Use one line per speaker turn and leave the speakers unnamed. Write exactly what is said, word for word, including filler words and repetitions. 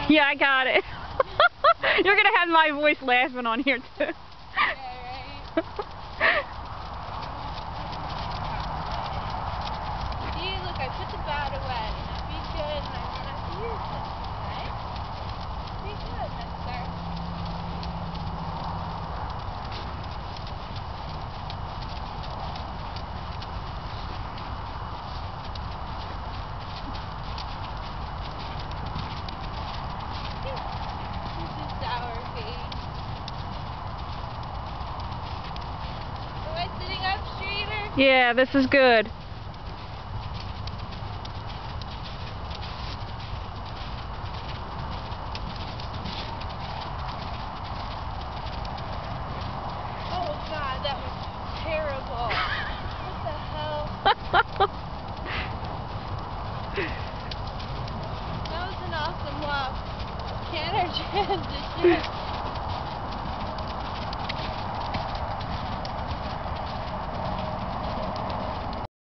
Yeah, I got it. You're going to have my voice laughing on here, too.
Yeah, right. See, look, I put the bat away. Now be good, and I won't have to use it. Okay? Be good, mister. This is sour face. Am I sitting up straighter?
Yeah, this is good.
Oh God, that was terrible. What the hell? That was an awesome walk. Can't our transition?